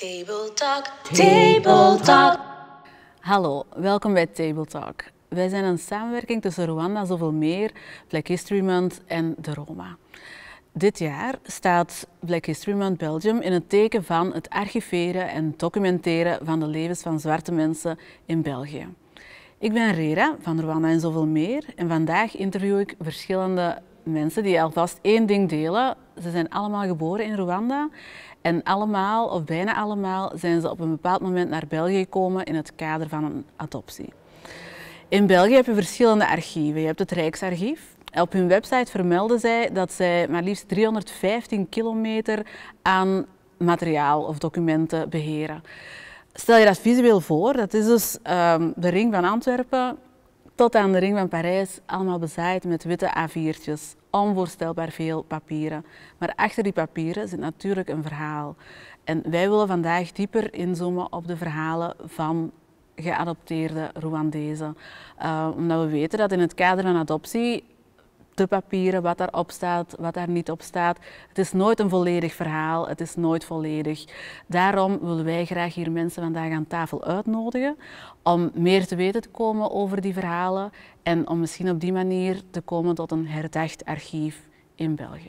Table Talk. Table Talk. Hallo, welkom bij Table Talk. Wij zijn een samenwerking tussen Rwanda Zoveel Meer, Black History Month en de Roma. Dit jaar staat Black History Month Belgium in het teken van het archiveren en documenteren van de levens van zwarte mensen in België. Ik ben Rera van Rwanda en Zoveel Meer en vandaag interview ik verschillende mensen die alvast één ding delen. Ze zijn allemaal geboren in Rwanda en allemaal, of bijna allemaal, zijn ze op een bepaald moment naar België gekomen in het kader van een adoptie. In België heb je verschillende archieven. Je hebt het Rijksarchief. Op hun website vermelden zij dat zij maar liefst 315 kilometer aan materiaal of documenten beheren. Stel je dat visueel voor, dat is dus de ring van Antwerpen tot aan de ring van Parijs, allemaal bezaaid met witte A4'tjes. Onvoorstelbaar veel papieren. Maar achter die papieren zit natuurlijk een verhaal. En wij willen vandaag dieper inzoomen op de verhalen van geadopteerde Rwandezen. Omdat we weten dat in het kader van adoptie de papieren, wat daarop staat, wat daar niet op staat. Het is nooit een volledig verhaal, het is nooit volledig. Daarom willen wij graag hier mensen vandaag aan tafel uitnodigen om meer te weten te komen over die verhalen en om misschien op die manier te komen tot een herdacht archief in België.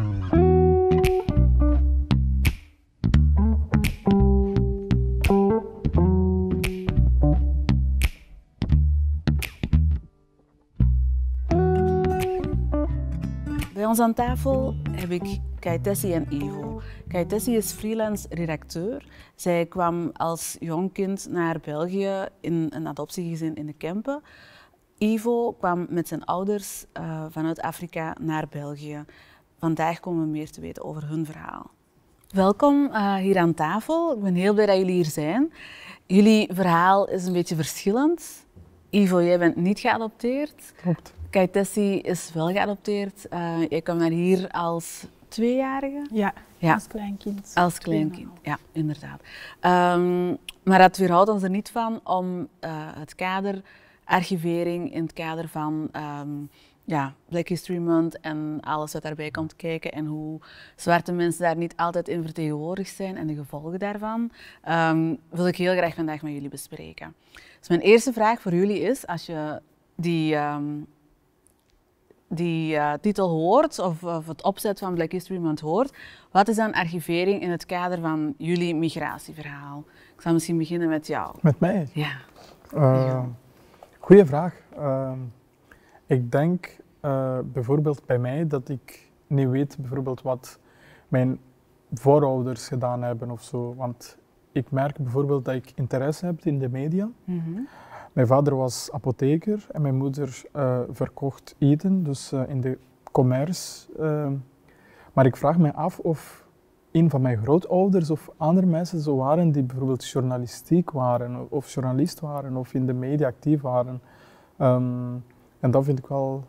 Bij ons aan tafel heb ik Kaitessi en Ivo. Kaitessi is freelance redacteur. Zij kwam als jong kind naar België in een adoptiegezin in de Kempen. Ivo kwam met zijn ouders vanuit Afrika naar België. Vandaag komen we meer te weten over hun verhaal. Welkom hier aan tafel. Ik ben heel blij dat jullie hier zijn. Jullie verhaal is een beetje verschillend. Ivo, jij bent niet geadopteerd. Klopt. Kaitessi is wel geadopteerd. Jij kwam naar hier als 2-jarige? Ja, als kleinkind. Als kleinkind, ja, inderdaad. Maar dat weerhoudt ons er niet van om het kader archivering in het kader van Black History Month en alles wat daarbij komt kijken en hoe zwarte mensen daar niet altijd in vertegenwoordigd zijn en de gevolgen daarvan, wil ik heel graag vandaag met jullie bespreken. Dus mijn eerste vraag voor jullie is, als je die titel hoort of het opzet van Black History Month hoort, wat is dan archivering in het kader van jullie migratieverhaal? Ik zal misschien beginnen met jou. Met mij? Ja. Goeie vraag. Ik denk bijvoorbeeld bij mij dat ik niet weet bijvoorbeeld wat mijn voorouders gedaan hebben of zo. Want ik merk bijvoorbeeld dat ik interesse heb in de media. Mm-hmm. Mijn vader was apotheker en mijn moeder verkocht eten, dus in de commerce. Maar ik vraag me af of een van mijn grootouders of andere mensen zo waren die bijvoorbeeld journalistiek waren of journalist waren of in de media actief waren. En dat vind ik wel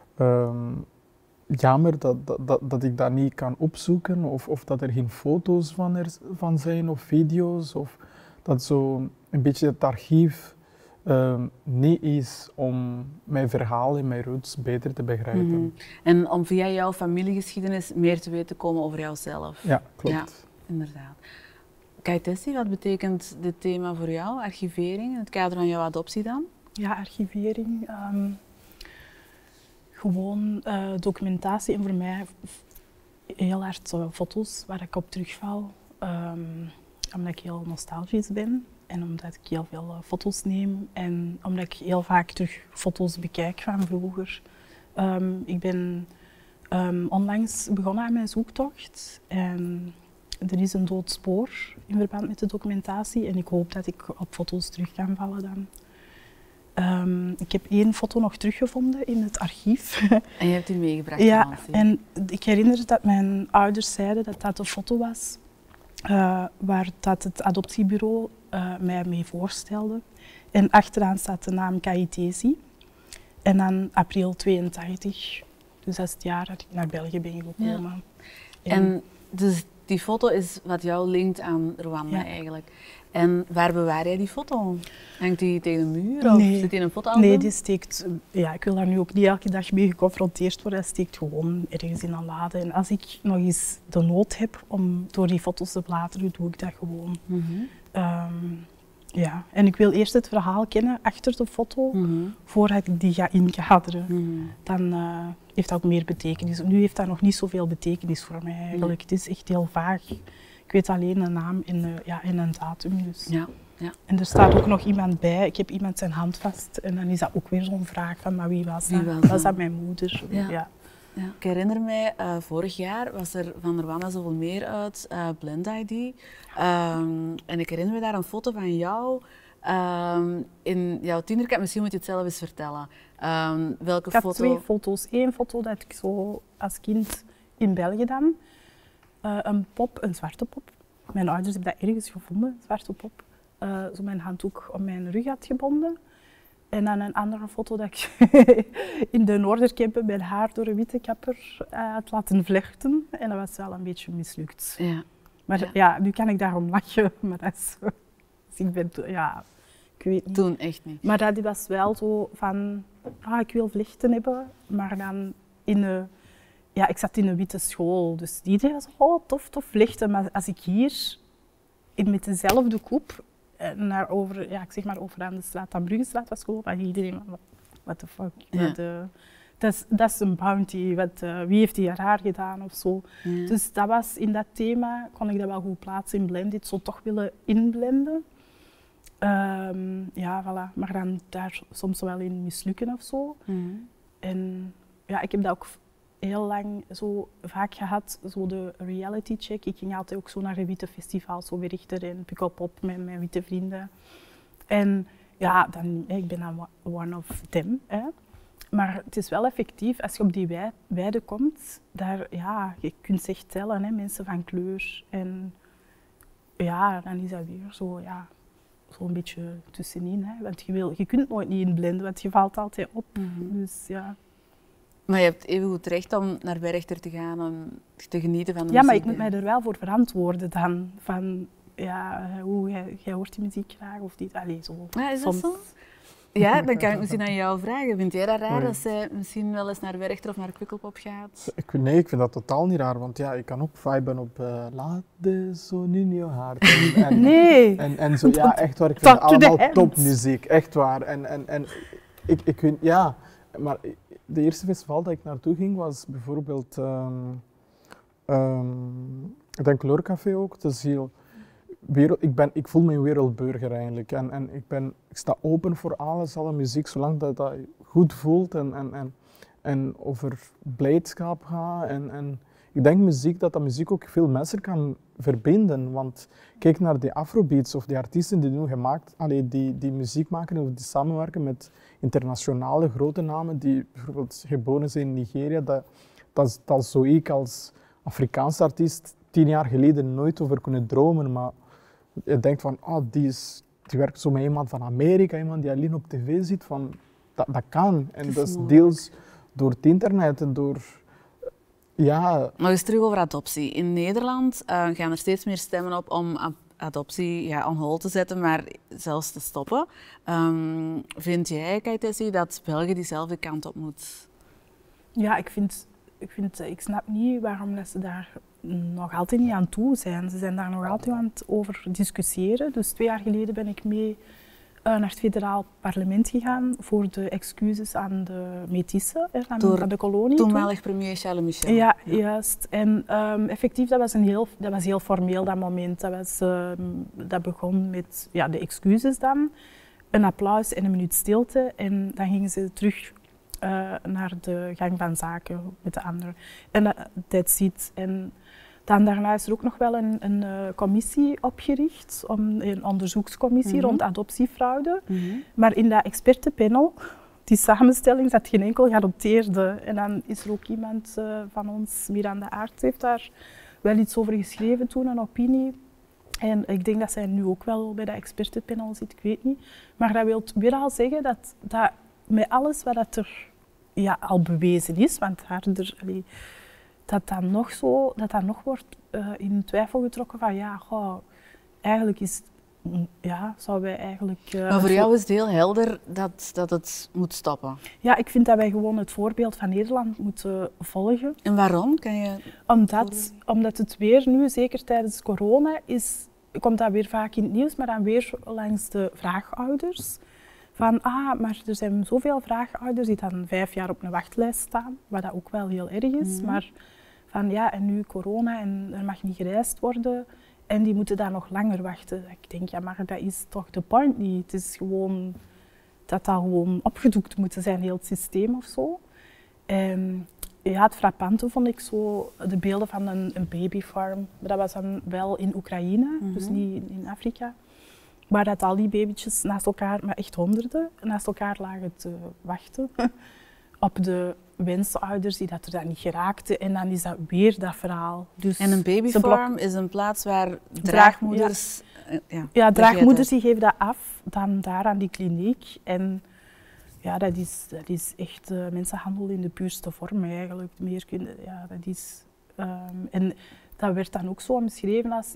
jammer dat ik dat niet kan opzoeken of dat er geen foto's van zijn of video's of dat zo een beetje het archief niet is om mijn verhaal en mijn roots beter te begrijpen. Mm-hmm. En om via jouw familiegeschiedenis meer te weten te komen over jouzelf. Ja, klopt. Ja, inderdaad. Kaitessi, wat betekent dit thema voor jou, archivering, in het kader van jouw adoptie dan? Ja, archivering. Gewoon documentatie en voor mij heel hard foto's waar ik op terugval. Omdat ik heel nostalgisch ben. En omdat ik heel veel foto's neem en omdat ik heel vaak terug foto's bekijk van vroeger. Ik ben onlangs begonnen aan mijn zoektocht en er is een dood spoor in verband met de documentatie en ik hoop dat ik op foto's terug kan vallen dan. Ik heb 1 foto nog teruggevonden in het archief. En je hebt die meegebracht? Ja, en ik herinner dat mijn ouders zeiden dat dat een foto was waar dat het adoptiebureau mij mee voorstelde. En achteraan staat de naam Kaitessi. En dan april 82. Dus dat is het jaar dat ik naar België ben gekomen. Ja. En dus die foto is wat jou linkt aan Rwanda eigenlijk. En waar bewaar jij die foto? Hangt die tegen de muur of zit die in een fotoalbum? Nee, die steekt... Ja, ik wil daar nu ook niet elke dag mee geconfronteerd worden. Hij steekt gewoon ergens in een lade. En als ik nog eens de nood heb om door die foto's te bladeren, doe ik dat gewoon. Ja, en ik wil eerst het verhaal kennen achter de foto, voordat ik die ga inkaderen. Dan heeft dat ook meer betekenis. Nu heeft dat nog niet zoveel betekenis voor mij eigenlijk. Het is echt heel vaag. Ik weet alleen een naam en een datum. Dus. Ja. En er staat ook nog iemand bij. Ik heb iemand zijn hand vast en dan is dat ook weer zo'n vraag van, maar wie was dat? Was dat mijn moeder? Ja. Ik herinner mij, vorig jaar was er van Rwanda zoveel meer uit Blend ID. En ik herinner me daar een foto van jou in jouw tienerkamp. Misschien moet je het zelf eens vertellen. Welke ik had foto? 2 foto's. Eén foto dat ik zo als kind in België dan. Een pop, een zwarte pop. Mijn ouders hebben dat ergens gevonden, een zwarte pop. Zo mijn handdoek om mijn rug had gebonden. En dan een andere foto dat ik in de Noorderkempen mijn haar door een witte kapper had laten vlechten. En dat was wel een beetje mislukt. Ja. Maar ja, nu kan ik daarom lachen. Maar dat is zo. Dus ik ben, ik weet niet. Toen echt niet. Maar dat was wel zo van, ik wil vlechten hebben. Maar dan ik zat in een witte school. Dus iedereen was, tof vlechten. Maar als ik hier met dezelfde koep over aan de straat, aan Bruggestraat was gelopen, en iedereen, what the fuck. Ja. Dat is een bounty, wie heeft die haar gedaan of zo. Ja. Dus dat was, in dat thema kon ik dat wel goed plaatsen in Blended, zo toch willen inblenden. Voilà. Maar dan daar soms wel in mislukken of zo. En ik heb dat ook heel lang zo vaak gehad, zo de reality check. Ik ging altijd ook zo naar de witte festivals, zo Werchter en Pukkelpop met mijn witte vrienden. En ik ben dan one of them. Maar het is wel effectief, als je op die weide komt, daar, je kunt ze echt tellen, mensen van kleur. En dan is dat weer zo, zo'n beetje tussenin. Want je kunt nooit niet inblenden, want je valt altijd op. Dus ja. Maar je hebt even goed recht om naar Werchter te gaan, om te genieten van de muziek. Ja, maar ik moet mij er wel voor verantwoorden dan. Van, jij hoort die muziek graag of niet. Allee, zo. Ja, is dat zo? Ja, dan kan ik misschien aan jou vragen. Vind jij dat raar dat zij misschien wel eens naar Werchter of naar Pukkelpop gaat? Nee, ik vind dat totaal niet raar, want ik kan ook viben op laat de zon in je hart. En zo, echt waar, ik vind het allemaal topmuziek, echt waar. En ik vind, maar de eerste festival dat ik naartoe ging was bijvoorbeeld, ik denk Kleurcafé ook. Het is heel, ik voel me een wereldburger eigenlijk en ik sta open voor alles, alle muziek, zolang dat goed voelt en over blijdschap gaat. En ik denk dat muziek ook veel mensen kan verbinden, want kijk naar die afrobeats of die artiesten die nu die muziek maken of die samenwerken met internationale grote namen die bijvoorbeeld geboren zijn in Nigeria, dat zou ik als Afrikaans artiest 10 jaar geleden nooit over kunnen dromen, maar je denkt van, die werkt zo met iemand van Amerika, iemand die alleen op tv ziet, van, dat kan. En dat is deels door het internet en door... Nog eens terug over adoptie. In Nederland gaan er steeds meer stemmen op om adoptie on hold te zetten, maar zelfs te stoppen. Vind jij, Kaytesi, dat België diezelfde kant op moet? Ja, ik snap niet waarom dat ze daar nog altijd niet aan toe zijn. Ze zijn daar nog altijd aan het over discussiëren. Dus 2 jaar geleden ben ik mee naar het federaal parlement gegaan voor de excuses aan de Métissen van de kolonie. Toenmalig premier Charles Michel. Ja, juist. En effectief, dat was heel formeel, dat moment. Dat begon met de excuses dan, een applaus en een minuut stilte. En dan gingen ze terug naar de gang van zaken met de anderen. En that's it. En dan daarna is er ook nog wel een commissie opgericht, een onderzoekscommissie rond adoptiefraude. Maar in dat expertenpanel, die samenstelling, zat geen enkel geadopteerde. En dan is er ook iemand van ons, Miranda Aert, heeft daar wel iets over geschreven toen, een opinie. En ik denk dat zij nu ook wel bij dat expertenpanel zit, ik weet niet. Maar dat wil weer al zeggen dat met alles wat er al bewezen is, want dat dat nog wordt in twijfel getrokken van ja, goh, eigenlijk is zouden wij eigenlijk... maar voor jou is het heel helder dat het moet stoppen. Ja, ik vind dat wij gewoon het voorbeeld van Nederland moeten volgen. En waarom? Kan je... Omdat het weer nu, zeker tijdens corona, komt dat weer vaak in het nieuws, maar dan weer langs de vraagouders. Van, maar er zijn zoveel vraagouders die dan 5 jaar op een wachtlijst staan, wat dat ook wel heel erg is. Maar van ja, en nu corona en er mag niet gereisd worden. En die moeten daar nog langer wachten. Ik denk, ja, maar dat is toch de point niet. Het is gewoon dat gewoon opgedoekt moet zijn, heel het systeem of zo. Ja, het frappante vond ik zo de beelden van een babyfarm. Dat was dan wel in Oekraïne, dus niet in Afrika. Maar dat al die babytjes naast elkaar, maar echt honderden, naast elkaar lagen te wachten op de wensouders die dat er dan niet geraakten. En dan is dat weer dat verhaal. Dus en een babyfarm is een plaats waar draagmoeders... draagmoeders die geven dat af, dan daar aan die kliniek. En ja, dat is echt mensenhandel in de puurste vorm eigenlijk. En dat werd dan ook zo omschreven als...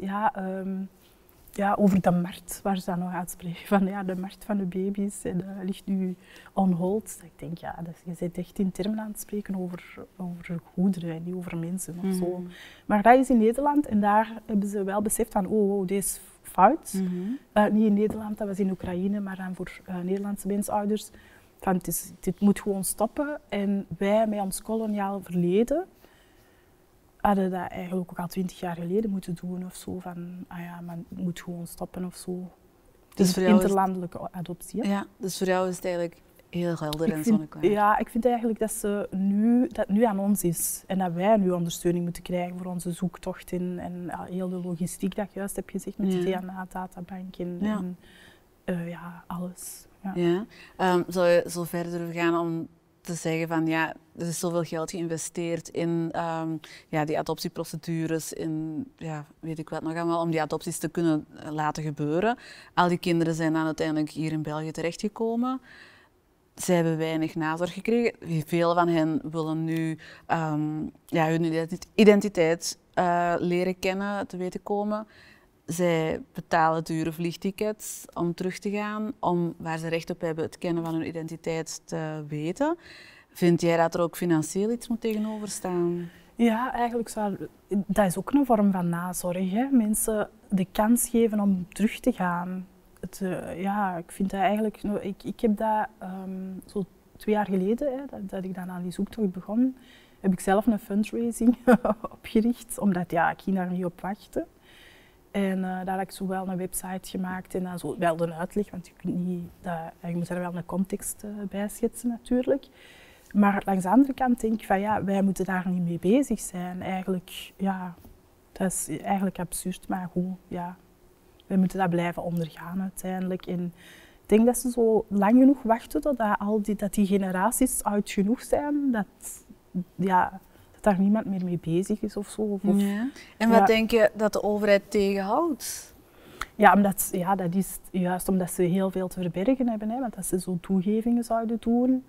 over de markt, waar ze dan nog uitspreken. Van ja, de markt van de baby's ligt nu on hold. Ik denk, ja, je bent echt in termen aan het spreken over goederen en niet over mensen of zo. Maar dat is in Nederland en daar hebben ze wel beseft van, dit is fout. Niet in Nederland, dat was in Oekraïne, maar dan voor Nederlandse mensouders. Van, dit moet gewoon stoppen. En wij met ons koloniaal verleden hadden dat eigenlijk ook al 20 jaar geleden moeten doen of zo. Van, maar het moet gewoon stoppen of zo. Dus voor interlandelijke adoptie. Hè? Ja, dus voor jou is het eigenlijk heel helder en zonneklaar. Ja, ik vind eigenlijk dat het nu aan ons is. En dat wij nu ondersteuning moeten krijgen voor onze zoektocht en heel de logistiek dat ik juist heb gezegd met de DNA-databank en alles. Ja. Zou je zo verder durven gaan om te zeggen van ja, er is zoveel geld geïnvesteerd in die adoptieprocedures, in weet ik wat nog allemaal, om die adopties te kunnen laten gebeuren. Al die kinderen zijn dan uiteindelijk hier in België terechtgekomen. Zij hebben weinig nazorg gekregen. Veel van hen willen nu hun identiteit leren kennen, te weten komen. Zij betalen dure vliegtickets om terug te gaan, om waar ze recht op hebben het kennen van hun identiteit te weten. Vind jij dat er ook financieel iets moet tegenover staan? Ja, eigenlijk dat is ook een vorm van nazorg. Hè? Mensen de kans geven om terug te gaan. Ik vind dat eigenlijk... Ik heb dat zo 2 jaar geleden, dat ik dan aan die zoektocht begon, heb ik zelf een fundraising opgericht, omdat ik ging daar niet op wachten. En daar heb ik zo wel een website gemaakt en dan zo wel een uitleg, want je moet er wel een context bij schetsen natuurlijk. Maar langs de andere kant denk ik van wij moeten daar niet mee bezig zijn. Eigenlijk, dat is eigenlijk absurd, maar goed, wij moeten dat blijven ondergaan uiteindelijk. En ik denk dat ze zo lang genoeg wachten totdat die generaties oud genoeg zijn, dat daar niemand meer mee bezig is of zo. En wat denk je dat de overheid tegenhoudt? Ja, dat is juist omdat ze heel veel te verbergen hebben. Hè, want als ze zo toegevingen zouden doen,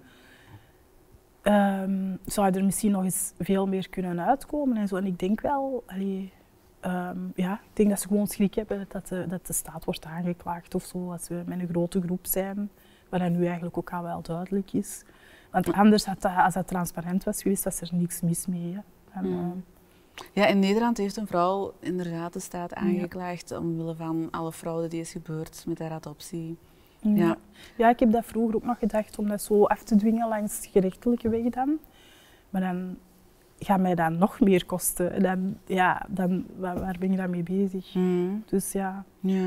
zou er misschien nog eens veel meer kunnen uitkomen. En zo. En ik denk wel, ik denk dat ze gewoon schrik hebben dat de staat wordt aangeklaagd of zo. Als we met een grote groep zijn, wat dat nu eigenlijk ook al wel duidelijk is. Want anders, als dat transparant was geweest, was er niks mis mee. Hè. Ja, in Nederland heeft een vrouw inderdaad de staat aangeklaagd omwille van alle fraude die is gebeurd met haar adoptie. Ja, ik heb dat vroeger ook nog gedacht om dat zo af te dwingen langs gerechtelijke weg dan. Maar dan gaat mij dat nog meer kosten. Waar ben je dan mee bezig? Dus ja.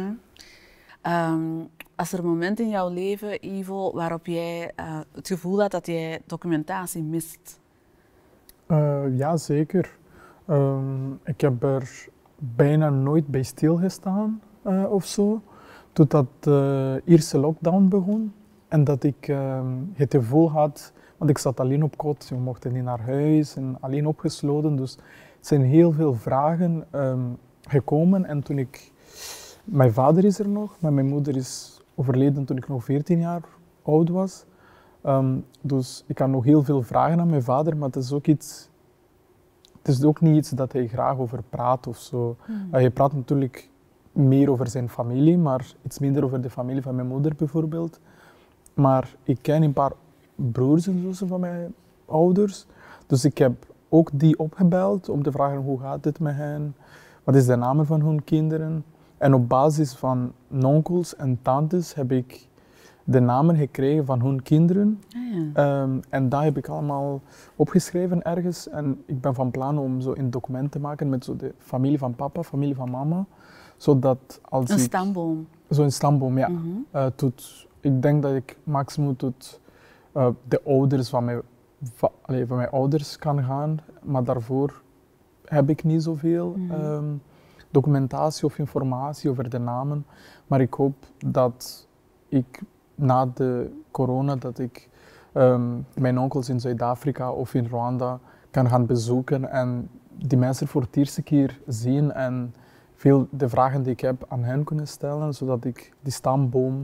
Als er een moment in jouw leven, Ivo, waarop jij het gevoel had dat jij documentatie mist? Ja, zeker. Ik heb er bijna nooit bij stilgestaan of zo. Totdat de eerste lockdown begon. En dat ik het gevoel had, want ik zat alleen op kot, we mochten niet naar huis en alleen opgesloten. Dus er zijn heel veel vragen gekomen. En toen mijn vader is er nog, maar mijn moeder is overleden toen ik nog 14 jaar oud was. Dus ik had nog heel veel vragen aan mijn vader, maar het is ook iets het is ook niet iets dat hij graag over praat of zo. Hij praat natuurlijk meer over zijn familie, maar iets minder over de familie van mijn moeder bijvoorbeeld. Maar ik ken een paar broers en zussen van mijn ouders, dus ik heb ook die opgebeld om te vragen hoe gaat het met hen, wat is de naam van hun kinderen. En op basis van onkels en tantes heb ik de namen gekregen van hun kinderen. En dat heb ik allemaal opgeschreven ergens. En ik ben van plan om zo een document te maken met zo de familie van papa, familie van mama. Zodat als Een stamboom. Zo'n stamboom, ja. Ik denk dat ik maximum tot de ouders van mijn ouders kan gaan. Maar daarvoor heb ik niet zoveel documentatie of informatie over de namen. Maar ik hoop dat ik na de corona dat ik mijn onkels in Zuid-Afrika of in Rwanda kan gaan bezoeken en die mensen voor het eerste keer zien en veel de vragen die ik heb aan hen kunnen stellen, zodat ik die stamboom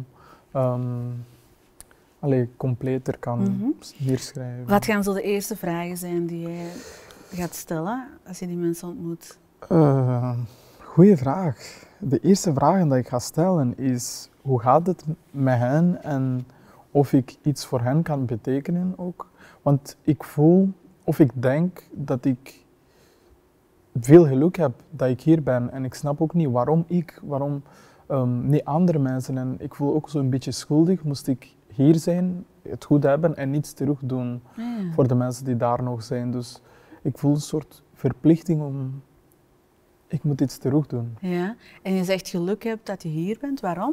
completer kan neerschrijven. Wat gaan zo de eerste vragen zijn die jij gaat stellen als je die mensen ontmoet? Goeie vraag. De eerste vraag die ik ga stellen is, hoe gaat het met hen en of ik iets voor hen kan betekenen ook. Want ik voel, of ik denk dat ik veel geluk heb dat ik hier ben. En ik snap ook niet waarom niet andere mensen. En ik voel ook zo'n beetje schuldig, moest ik hier zijn, het goed hebben en niets terug doen voor de mensen die daar nog zijn. Dus ik voel een soort verplichting om, ik moet iets terug doen. Ja, en je zegt geluk hebt dat je hier bent, waarom?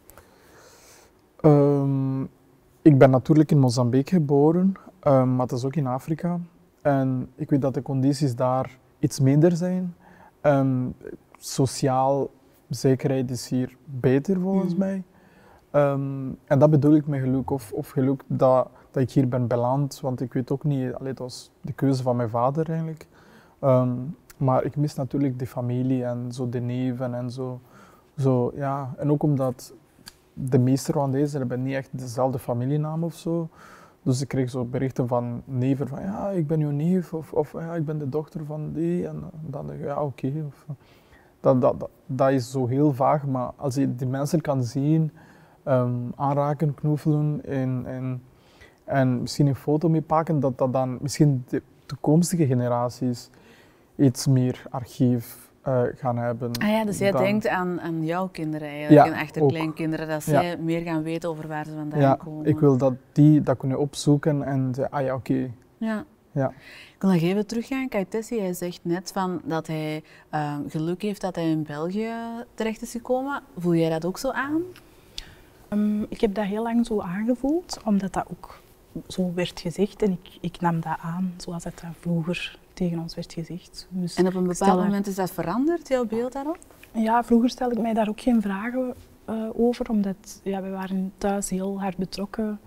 Ik ben natuurlijk in Mozambique geboren, maar dat is ook in Afrika. En ik weet dat de condities daar iets minder zijn. Sociaal zekerheid is hier beter volgens mij. En dat bedoel ik met geluk, of geluk dat ik hier ben beland, want ik weet ook niet, dat was de keuze van mijn vader eigenlijk. Maar ik mis natuurlijk de familie en zo de neven en zo ja. En ook omdat de meeste Rwandezen hebben niet echt dezelfde familienaam of zo. Dus ik kreeg zo berichten van neven van ja, ik ben uw neef of ja, ik ben de dochter van die. En dan denk ik ja, oké. Dat is zo heel vaag, maar als je die mensen kan zien, aanraken, knuffelen en misschien een foto mee pakken, dat dan misschien de toekomstige generaties iets meer archief gaan hebben. Ah ja, dus jij denkt aan jouw kinderen eigenlijk, en achterkleinkinderen, dat zij meer gaan weten over waar ze vandaan komen. Ik wil dat die dat kunnen opzoeken en zeggen, ah ja, oké. Ja. Ja. Ik wil nog even teruggaan. Kaitessi, jij zegt net van dat hij geluk heeft dat hij in België terecht is gekomen. Voel jij dat ook zo aan? Ik heb dat heel lang zo aangevoeld, omdat dat ook zo werd gezegd en ik nam dat aan zoals het vroeger tegen ons werd gezegd. Dus en op een bepaald moment is dat veranderd, jouw beeld daarop? Ja, vroeger stelde ik mij daar ook geen vragen over, omdat we waren thuis heel hard betrokken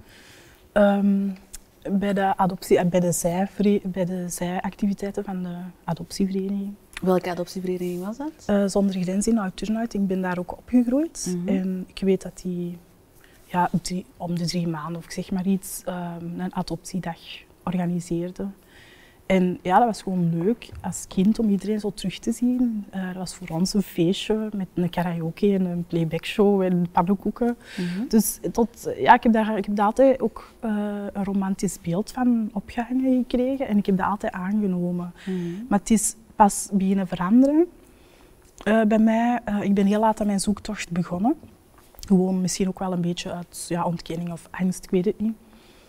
bij de adoptie en bij de zijactiviteiten van de adoptievereniging. Welke adoptievereniging was dat? Zonder Grenzen in Oud-Turnhout. Ik ben daar ook opgegroeid en ik weet dat die om de 3 maanden of ik zeg maar iets een adoptiedag organiseerde. En ja, dat was gewoon leuk als kind om iedereen zo terug te zien. Dat was voor ons een feestje met een karaoke en een playbackshow en pannenkoeken. Dus ik heb daar altijd ook een romantisch beeld van opgehangen gekregen en ik heb dat altijd aangenomen. Maar het is pas beginnen veranderen bij mij. Ik ben heel laat aan mijn zoektocht begonnen. Gewoon misschien ook wel een beetje uit ontkenning of angst, ik weet het niet.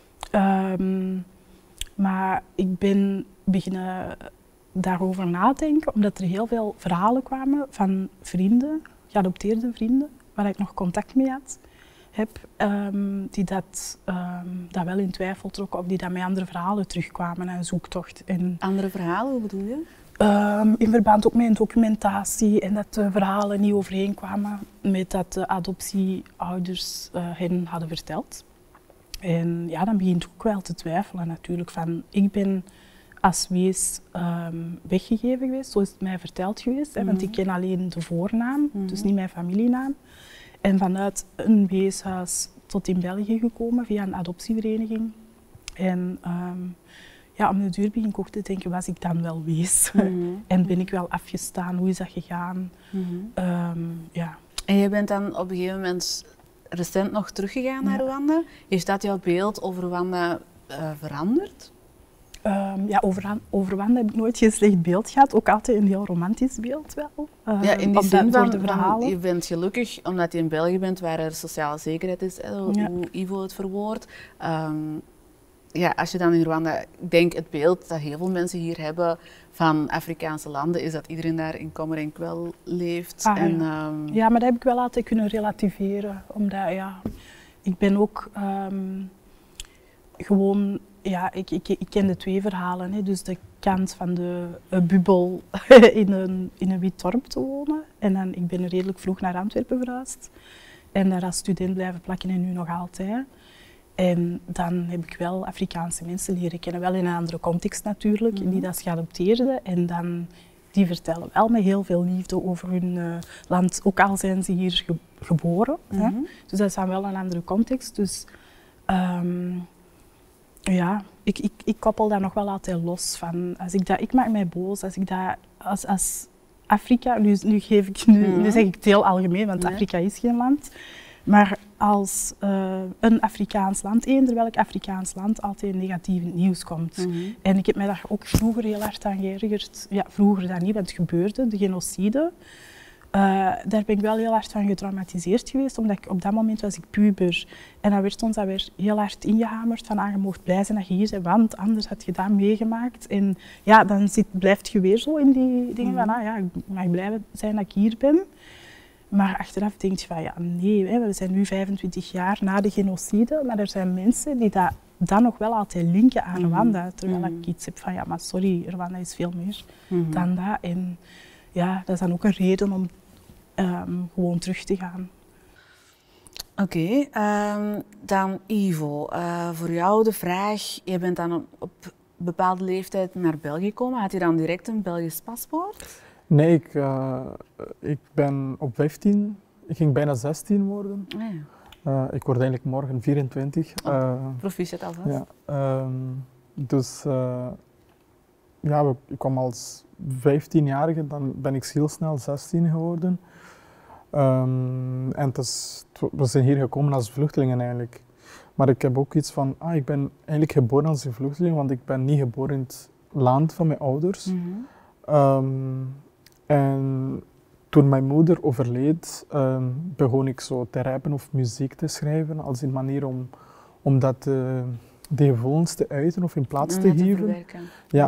Maar ik ben beginnen daarover nadenken, omdat er heel veel verhalen kwamen van vrienden, geadopteerde vrienden, waar ik nog contact mee heb, die dat wel in twijfel trokken of die dat met andere verhalen terugkwamen aan een zoektocht. En, andere verhalen, hoe bedoel je? In verband ook met een documentatie en dat de verhalen niet overeenkwamen met dat de adoptieouders hen hadden verteld. En ja, dan begint ook wel te twijfelen natuurlijk van, ik ben als wees weggegeven geweest, zo is het mij verteld geweest, want ik ken alleen de voornaam, dus niet mijn familienaam. En vanuit een weeshuis tot in België gekomen via een adoptievereniging. En ja, om de duur begin ik ook te denken, was ik dan wel wees? En ben ik wel afgestaan? Hoe is dat gegaan? Ja. En je bent dan op een gegeven moment recent nog teruggegaan naar Rwanda. Heeft dat jouw beeld over Rwanda veranderd? Ja, over Rwanda heb ik nooit geen slecht beeld gehad. Ook altijd een heel romantisch beeld wel. Ja, in die zin voor de van verhalen. je bent gelukkig omdat je in België bent waar er sociale zekerheid is, hoe Ivo het verwoordt. Ja, als je dan in Rwanda, ik denk het beeld dat heel veel mensen hier hebben van Afrikaanse landen, is dat iedereen daar in kommer en kwel leeft. Ja, maar dat heb ik wel altijd kunnen relativeren. Omdat, ja, ik ben ook gewoon, ja, ik ken de twee verhalen. Hè. Dus de kant van de bubbel in een wit dorp te wonen. En dan, ik ben redelijk vroeg naar Antwerpen verhuisd. En daar als student blijven plakken en nu nog altijd. En dan heb ik wel Afrikaanse mensen leren kennen, wel in een andere context natuurlijk, die dat geadopteerden. En dan, die vertellen wel met heel veel liefde over hun land, ook al zijn ze hier geboren. Hè. Dus dat is dan wel een andere context. Dus ja, ik koppel dat nog wel altijd los van. Ik maak mij boos als ik dat als Afrika, nu zeg ik het heel algemeen, want Afrika is geen land. Maar als een Afrikaans land, eender welk Afrikaans land, altijd negatief nieuws komt. En ik heb mij daar ook vroeger heel hard aan geërgerd. Ja, vroeger dan niet, want het gebeurde, de genocide. Daar ben ik wel heel hard van getraumatiseerd geweest, omdat op dat moment was ik puber. En dan werd ons dat weer heel hard ingehamerd van je mocht blij zijn dat je hier bent, want anders had je dat meegemaakt. En ja, dan blijft je weer zo in die dingen van, ja, ik mag blij zijn dat ik hier ben. Maar achteraf denk je van, ja, nee, we zijn nu 25 jaar na de genocide, maar er zijn mensen die dat dan nog wel altijd linken aan Rwanda. Terwijl ik iets heb van, ja, maar sorry, Rwanda is veel meer dan dat. En ja, dat is dan ook een reden om gewoon terug te gaan. Oké, dan Ivo, voor jou de vraag, je bent dan op bepaalde leeftijd naar België gekomen. Had je dan direct een Belgisch paspoort? Nee, ik ben op 15, ik ging bijna 16 worden. Ik word eigenlijk morgen 24. Proficiat alvast. Ja, dus ja, ik kwam als 15-jarige, dan ben ik heel snel 16 geworden. En we zijn hier gekomen als vluchtelingen eigenlijk. Maar ik heb ook iets van, ik ben eigenlijk geboren als een vluchteling, want ik ben niet geboren in het land van mijn ouders. En toen mijn moeder overleed, begon ik zo te rappen of muziek te schrijven als een manier om dat de gevoelens te uiten of in plaats te geven. Ja.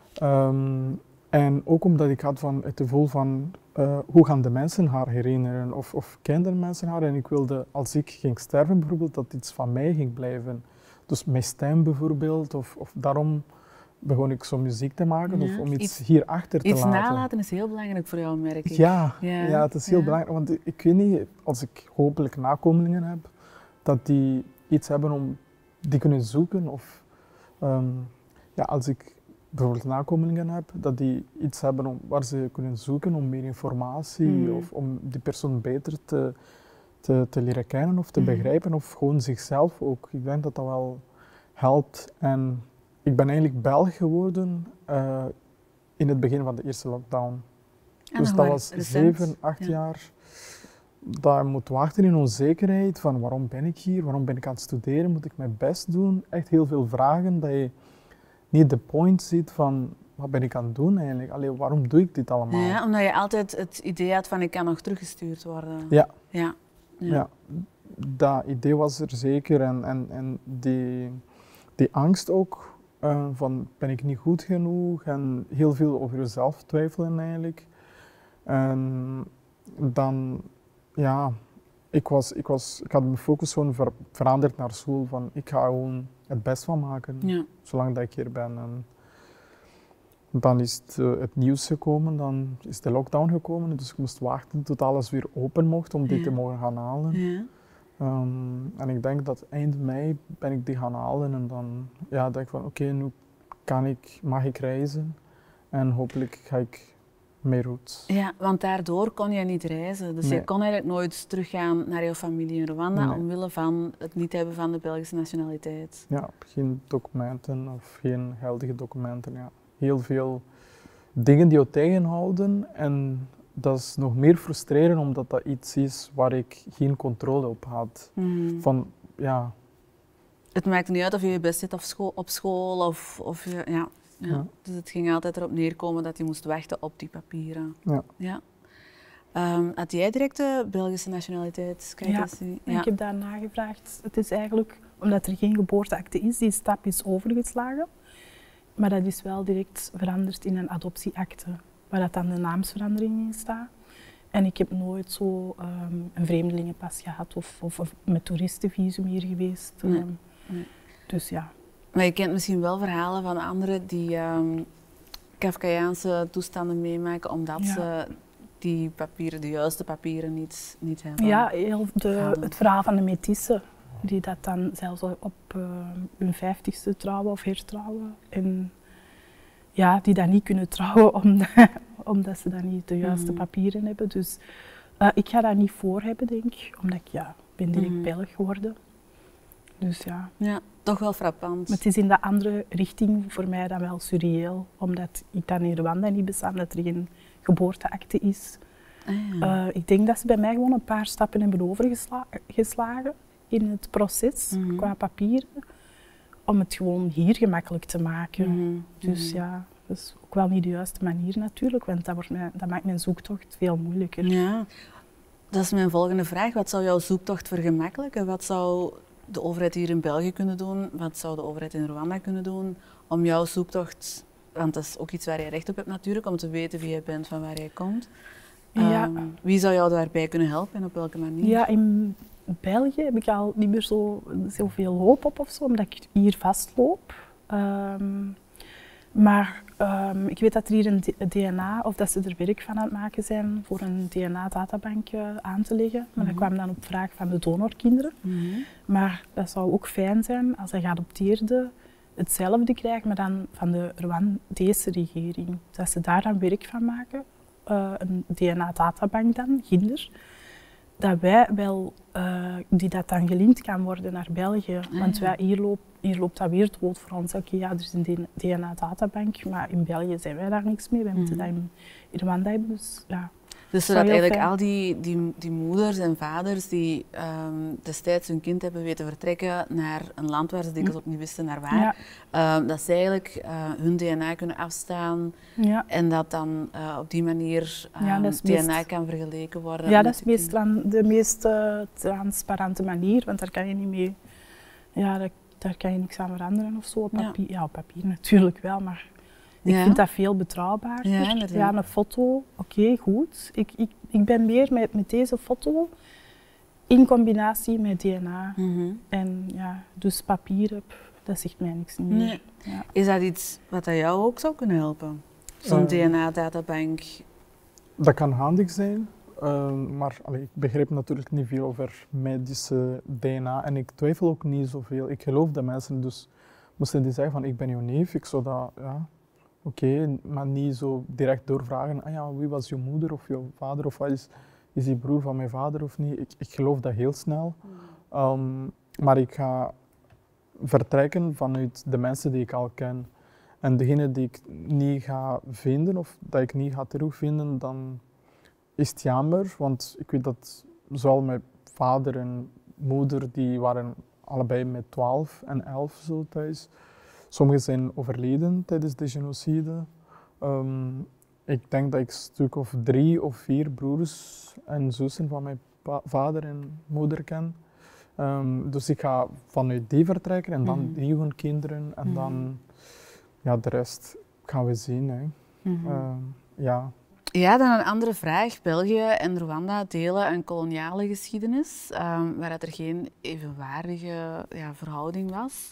En ook omdat ik had van het gevoel van hoe gaan de mensen haar herinneren of kenden mensen haar. En ik wilde, als ik ging sterven bijvoorbeeld, dat iets van mij ging blijven. Dus mijn stem bijvoorbeeld, of daarom begon ik zo muziek te maken of om iets hierachter te laten. Iets nalaten is heel belangrijk voor jou, merk ik. Ja, het is heel belangrijk, want ik weet niet, als ik hopelijk nakomelingen heb, dat die iets hebben om die kunnen zoeken of als ik bijvoorbeeld nakomelingen heb, dat die iets hebben waar ze kunnen zoeken om meer informatie of om die persoon beter te leren kennen of te begrijpen of gewoon zichzelf ook. Ik denk dat dat wel helpt. En ik ben eigenlijk Belg geworden in het begin van de eerste lockdown. En dus dat was 7, 8 jaar dat je moet wachten in onzekerheid van waarom ben ik hier, waarom ben ik aan het studeren, moet ik mijn best doen. Echt heel veel vragen dat je niet de point ziet van wat ben ik aan het doen eigenlijk, allee, waarom doe ik dit allemaal? Ja, omdat je altijd het idee had van ik kan nog teruggestuurd worden. Ja, dat idee was er zeker en die angst ook van ben ik niet goed genoeg en heel veel over jezelf twijfelen eigenlijk. En dan, ja, ik had mijn focus gewoon veranderd naar school van ik ga gewoon het best van maken, zolang dat ik hier ben. En dan is het nieuws gekomen, dan is de lockdown gekomen, dus ik moest wachten tot alles weer open mocht om die te mogen gaan halen. En ik denk dat eind mei ben ik die gaan halen en dan denk ik van oké, nu mag ik reizen en hopelijk ga ik meer roots. Ja, want daardoor kon je niet reizen. Dus Nee. je kon eigenlijk nooit teruggaan naar je familie in Rwanda Nee. omwille van het niet hebben van de Belgische nationaliteit. Ja, geen documenten of geen geldige documenten. Ja. Heel veel dingen die je tegenhouden en dat is nog meer frustrerend omdat dat iets is waar ik geen controle op had. Van, ja, Het maakte niet uit of je je best zit op school of je, ja. Ja. Dus het ging altijd erop neerkomen dat je moest wachten op die papieren. Ja. Ja. Had jij direct de Belgische nationaliteit? Ik heb daar nagevraagd. Het is eigenlijk, omdat er geen geboorteakte is, die stap is overgeslagen. Maar dat is wel direct veranderd in een adoptieakte, waar dat dan de naamsverandering in staat. En ik heb nooit zo een vreemdelingenpas gehad of met toeristenvisum hier geweest. Nee. Dus ja. Maar je kent misschien wel verhalen van anderen die Kafkaiaanse toestanden meemaken omdat ze die papieren, de juiste papieren niet hebben. Ja, het verhaal van de Métissen, die dat dan zelfs op hun 50ste trouwen of hertrouwen. En ja, die dan niet kunnen trouwen omdat ze dan niet de juiste papieren hebben. Dus ik ga dat niet voor hebben, denk ik, omdat ik ben direct Belg geworden. Dus ja. Ja, toch wel frappant. Maar het is in de andere richting voor mij dan wel surreëel, omdat ik dan in Rwanda niet besta, dat er geen geboorteakte is. Ik denk dat ze bij mij gewoon een paar stappen hebben overgeslagen in het proces qua papieren, om het gewoon hier gemakkelijk te maken. Dus ja, dat is ook wel niet de juiste manier natuurlijk, want dat maakt mijn zoektocht veel moeilijker. Ja, dat is mijn volgende vraag. Wat zou jouw zoektocht vergemakkelijken? Wat zou de overheid hier in België kunnen doen? Wat zou de overheid in Rwanda kunnen doen om jouw zoektocht, want dat is ook iets waar je recht op hebt natuurlijk, om te weten wie je bent, van waar jij komt. Wie zou jou daarbij kunnen helpen en op welke manier? Ja, in België heb ik al niet meer zoveel hoop op of zo, omdat ik hier vastloop. Maar ik weet dat er hier een DNA, of dat ze er werk van aan het maken zijn voor een DNA-databank aan te leggen. Maar dat kwam dan op vraag van de donorkinderen. Maar dat zou ook fijn zijn als de geadopteerden hetzelfde krijgen, maar dan van de Rwandese regering. Dat ze daar dan werk van maken, een DNA-databank dan, Ginder. Dat wij wel, die dat dan gelinkt kan worden naar België. Want hier loopt dat weer dood voor ons. Oké, ja, er is een DNA-databank, maar in België zijn wij daar niks mee. Wij moeten dat in Rwanda hebben, dus ja. Dus zodat eigenlijk al die moeders en vaders die destijds hun kind hebben weten vertrekken naar een land waar ze dikwijls ook niet wisten naar waar, dat ze eigenlijk hun DNA kunnen afstaan en dat dan op die manier DNA kan vergeleken worden. Ja, dat is de meest transparante manier, want daar kan je niet mee, daar kan je niks aan veranderen of zo. Op papier, op papier natuurlijk wel, maar ik vind dat veel betrouwbaarder. Ja, een foto, oké, goed. Ik ben meer met deze foto in combinatie met DNA. En ja, dus papier heb, dat zegt mij niks meer. Nee. Ja. Is dat iets wat jou ook zou kunnen helpen? Zo'n DNA-databank? Dat kan handig zijn, maar ik begrijp natuurlijk niet veel over medische DNA en ik twijfel ook niet zoveel. Ik geloof dat mensen dus, moesten die zeggen van ik ben jouw neef, ik zou dat, oké, maar niet zo direct doorvragen, wie was je moeder of je vader of wat is die broer van mijn vader of niet. Ik geloof dat heel snel, maar ik ga vertrekken vanuit de mensen die ik al ken. En degene die ik niet ga vinden of dat ik niet ga terugvinden, dan is het jammer, want ik weet dat zowel mijn vader en moeder, die waren allebei met 12 en 11 zo thuis. Sommigen zijn overleden tijdens de genocide. Ik denk dat ik een stuk of 3 of 4 broers en zussen van mijn vader en moeder ken. Dus ik ga vanuit die vertrekken en dan die hun kinderen en dan de rest gaan we zien. Hè. Ja, dan een andere vraag. België en Rwanda delen een koloniale geschiedenis, waar er geen evenwaardige verhouding was.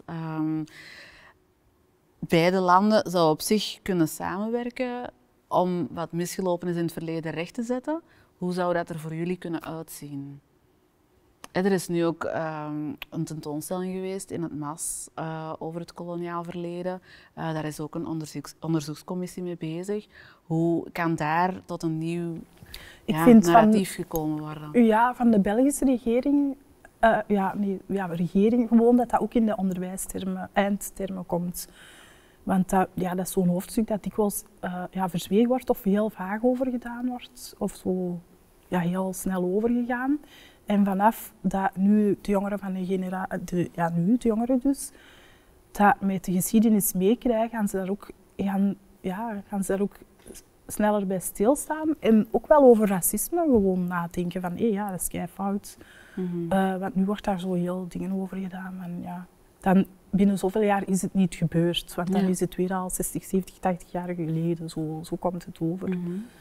Beide landen zouden op zich kunnen samenwerken om wat misgelopen is in het verleden recht te zetten. Hoe zou dat er voor jullie kunnen uitzien? Er is nu ook een tentoonstelling geweest in het MAS over het koloniaal verleden. Daar is ook een onderzoekscommissie mee bezig. Hoe kan daar tot een nieuw narratief gekomen worden? Ja, van de Belgische regering. Regering gewoon dat ook in de onderwijstermen, eindtermen komt. Want dat is zo'n hoofdstuk dat dikwijls verzwegen wordt of heel vaag over gedaan wordt. Of zo heel snel overgegaan. En vanaf dat nu de jongeren van de generatie, de jongeren dus, dat met de geschiedenis meekrijgen, gaan ze daar ook sneller bij stilstaan. En ook wel over racisme gewoon nadenken van, dat is keifout. Want nu wordt daar zo heel dingen over gedaan. En, dan binnen zoveel jaar is het niet gebeurd, want dan is het weer al 60, 70, 80 jaar geleden. Zo komt het over.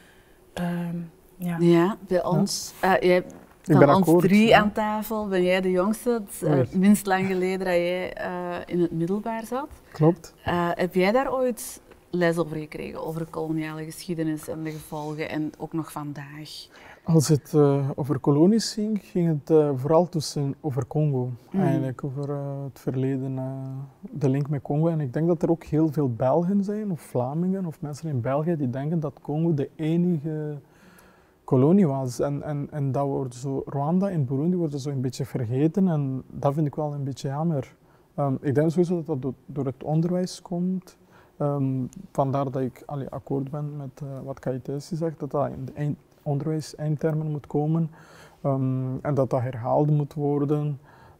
Bij ons... Van ons drie aan tafel ben jij de jongste. Het is minst lang geleden dat jij in het middelbaar zat. Klopt. Heb jij daar ooit les over gekregen, over koloniale geschiedenis en de gevolgen en ook nog vandaag? Als het over kolonies ging het vooral over Congo. Eigenlijk over het verleden, de link met Congo. En ik denk dat er ook heel veel Belgen zijn, of Vlamingen, of mensen in België die denken dat Congo de enige kolonie was. En dat wordt zo, Rwanda en Burundi worden zo een beetje vergeten en dat vind ik wel een beetje jammer. Ik denk sowieso dat dat door het onderwijs komt. Vandaar dat ik akkoord ben met wat Kayitesi zegt, dat dat in de onderwijs eindtermen moet komen en dat dat herhaald moet worden.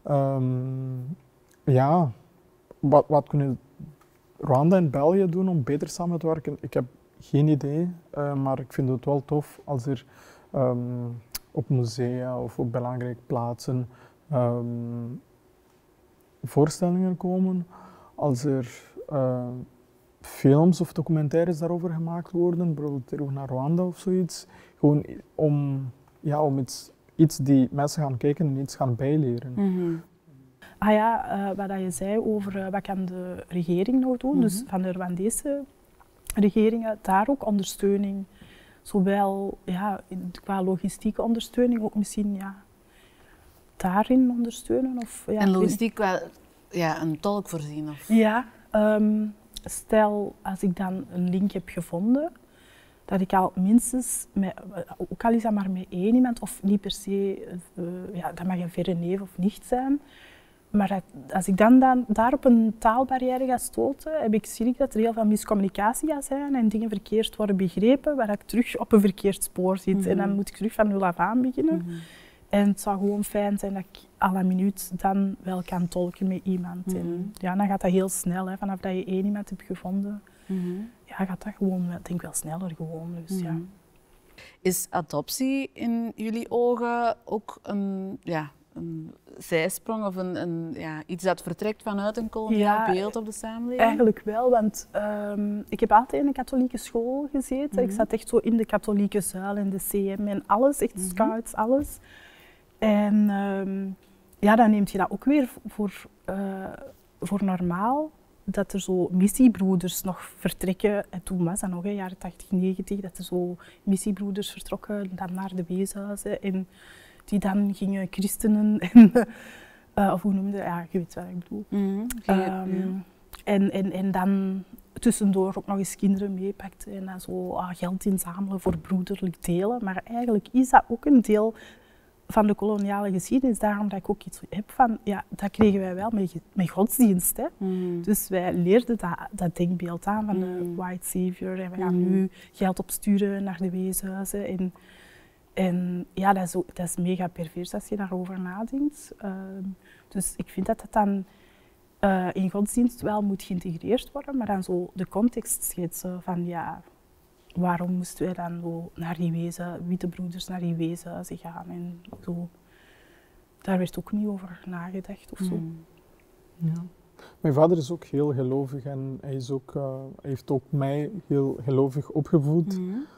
Wat kunnen Rwanda en België doen om beter samen te werken? Ik heb geen idee, maar ik vind het wel tof als er op musea of op belangrijke plaatsen voorstellingen komen, als er films of documentaires daarover gemaakt worden, bijvoorbeeld terug naar Rwanda of zoiets, gewoon om iets die mensen gaan kijken en iets gaan bijleren. Wat je zei over wat kan de regering nog doen, dus van de Rwandese regeringen, daar ook ondersteuning, zowel qua logistieke ondersteuning, ook misschien daarin ondersteunen. En logistiek qua een tolk voorzien? Of? Ja, stel als ik dan een link heb gevonden, dat ik al minstens, ook al is dat maar met één iemand, of niet per se, dat mag een verre neef of nicht zijn, maar als ik dan daar op een taalbarrière ga stoten, heb ik schrik dat er heel veel miscommunicatie gaat zijn en dingen verkeerd worden begrepen, waar ik terug op een verkeerd spoor zit. En dan moet ik terug van nul af aan beginnen. En het zou gewoon fijn zijn dat ik à la minuut dan wel kan tolken met iemand. En dan gaat dat heel snel, hè. Vanaf dat je één iemand hebt gevonden, gaat dat gewoon, denk ik, wel sneller gewoon. Dus, Is adoptie in jullie ogen ook een zijsprong of iets dat vertrekt vanuit een koloniaal beeld op de samenleving? Eigenlijk wel, want ik heb altijd in een katholieke school gezeten. Ik zat echt zo in de katholieke zuil en de CM en alles, echt scouts, alles. En dan neemt je dat ook weer voor normaal, dat er zo missiebroeders nog vertrekken. En toen was dat nog, jaren 80, 90, dat er zo missiebroeders vertrokken dan naar de weeshuizen. En die dan gingen christenen of hoe noemde je weet wat ik bedoel. En dan tussendoor ook nog eens kinderen meepakten en dan zo geld inzamelen voor broederlijk delen. Maar eigenlijk is dat ook een deel van de koloniale geschiedenis, daarom dat ik ook iets heb van, dat kregen wij wel met godsdienst. Hè. Dus wij leerden dat denkbeeld aan van de white savior en we gaan nu geld opsturen naar de weeshuizen. En dat is mega pervers als je daarover nadenkt. Dus ik vind dat dat dan in godsdienst wel moet geïntegreerd worden, maar dan zo de context schetsen van waarom moesten wij dan zo naar die witte broeders naar die weeshuizen gaan en zo. Daar werd ook niet over nagedacht of zo. Ja. Mijn vader is ook heel gelovig en hij heeft ook mij heel gelovig opgevoed.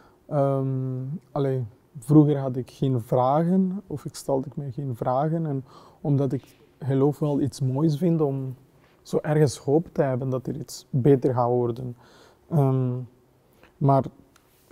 Vroeger had ik geen vragen, of ik stelde mij geen vragen. En omdat ik geloof wel iets moois vind om zo ergens hoop te hebben dat er iets beter gaat worden. Maar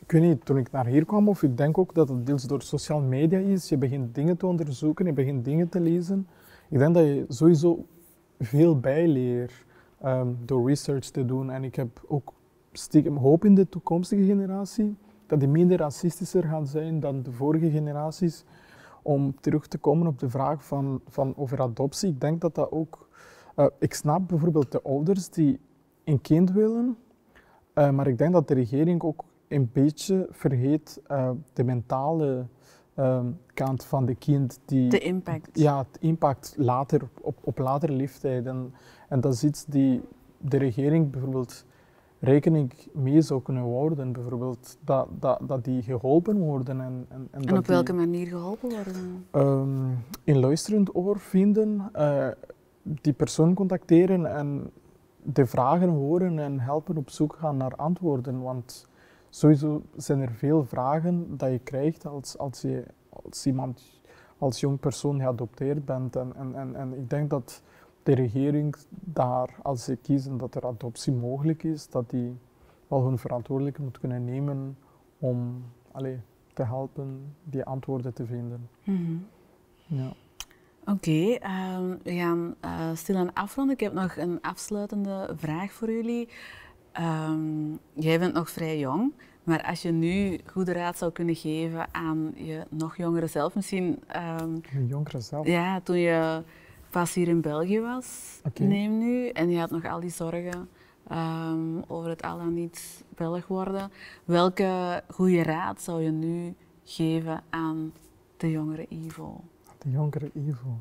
ik weet niet, toen ik naar hier kwam, of ik denk ook dat het deels door social media is, je begint dingen te onderzoeken, je begint dingen te lezen. Ik denk dat je sowieso veel bijleert door research te doen. En ik heb ook stiekem hoop in de toekomstige generatie, dat die minder racistischer gaan zijn dan de vorige generaties. Om terug te komen op de vraag van over adoptie, ik denk dat dat ook... ik snap bijvoorbeeld de ouders die een kind willen, maar ik denk dat de regering ook een beetje vergeet de mentale kant van de kind. De impact. Ja, het impact later, op latere leeftijd. En dat is iets die de regering bijvoorbeeld rekening mee zou kunnen houden. Bijvoorbeeld dat die geholpen worden. En op welke manier geholpen worden? Een luisterend oor vinden, die persoon contacteren en de vragen horen en helpen op zoek gaan naar antwoorden. Want sowieso zijn er veel vragen dat je krijgt als iemand, als jong persoon geadopteerd bent. En ik denk dat de regering daar, als ze kiezen dat er adoptie mogelijk is, dat die wel hun verantwoordelijkheid moet kunnen nemen om te helpen die antwoorden te vinden. Mm-hmm. Ja. Oké, we gaan stilaan afronden. Ik heb nog een afsluitende vraag voor jullie. Jij bent nog vrij jong, maar als je nu goede raad zou kunnen geven aan je nog jongere zelf, misschien... Een jongere zelf? Ja, toen je pas hier in België was, neem nu, en je had nog al die zorgen over het al dan niet Belg worden. Welke goede raad zou je nu geven aan de jongere Ivo? De jongere Ivo.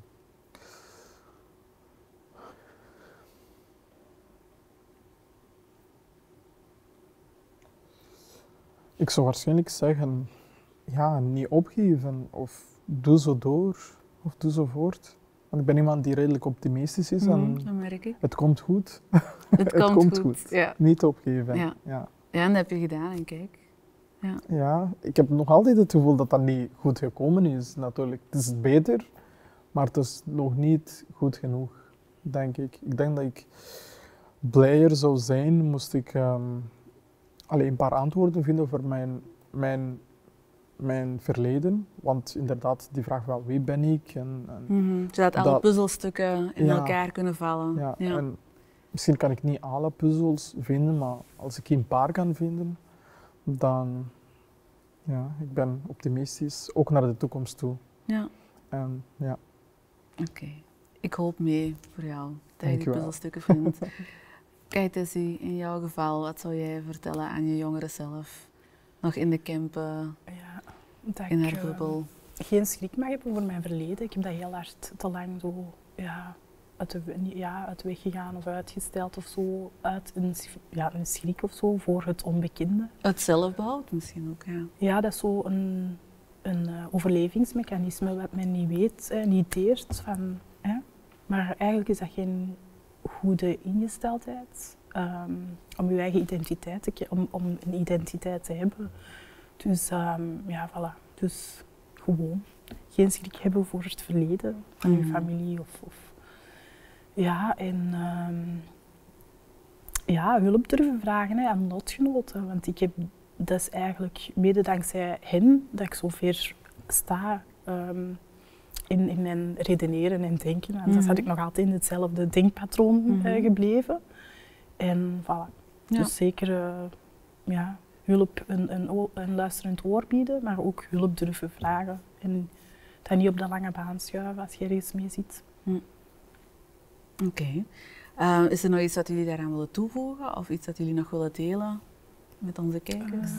Ik zou waarschijnlijk zeggen, ja, niet opgeven of doe zo door of doe zo voort. Want ik ben iemand die redelijk optimistisch is en dat merk ik. Het komt goed. Het komt goed. Ja. Niet opgeven. Ja. Ja. Ja, en dat heb je gedaan en kijk. Ja. Ja, ik heb nog altijd het gevoel dat dat niet goed gekomen is, natuurlijk. Het is beter, maar het is nog niet goed genoeg, denk ik. Ik denk dat ik blijer zou zijn, moest ik een paar antwoorden vinden over mijn verleden. Want inderdaad, die vraag van wie ben ik? Zodat alle puzzelstukken in elkaar kunnen vallen. Ja. En misschien kan ik niet alle puzzels vinden, maar als ik een paar kan vinden, dan ik ben optimistisch, ook naar de toekomst toe. Ja. Ja. Oké. Ik hoop mee voor jou dat je die puzzelstukken vindt. Kijk, Tessie, in jouw geval, wat zou jij vertellen aan je jongere zelf? Nog in de campen, in haar bubbel? Geen schrik mag hebben voor mijn verleden. Ik heb dat heel hard te lang zo uit de weg gegaan of uitgesteld of zo. Uit een schrik of zo voor het onbekende. Het zelfbehoud misschien ook, ja. Ja, dat is zo een overlevingsmechanisme wat men niet weet, niet deert. Maar eigenlijk is dat geen goede ingesteldheid om je eigen identiteit om een identiteit te hebben. Dus voilà. Dus gewoon geen schrik hebben voor het verleden van je familie hulp durven vragen aan lotgenoten. Want dat is eigenlijk mede dankzij hen dat ik zo ver sta in mijn redeneren en denken. Want dan zat ik nog altijd in hetzelfde denkpatroon gebleven. En voilà. Ja. Dus zeker hulp, een luisterend oor bieden, maar ook hulp durven vragen. En dat niet op de lange baan schuiven als je ergens mee zit. Oké. Is er nog iets wat jullie daaraan willen toevoegen? Of iets dat jullie nog willen delen met onze kijkers?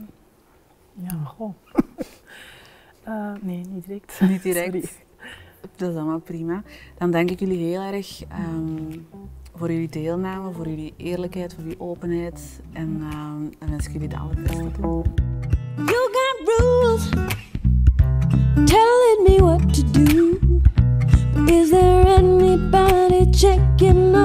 Nee, niet direct. Niet direct? Sorry. Dat is allemaal prima. Dan dank ik jullie heel erg voor jullie deelname, voor jullie eerlijkheid, voor jullie openheid. En wens ik jullie de allerbeste toe. You got rules telling me what to do. But is there anybody checking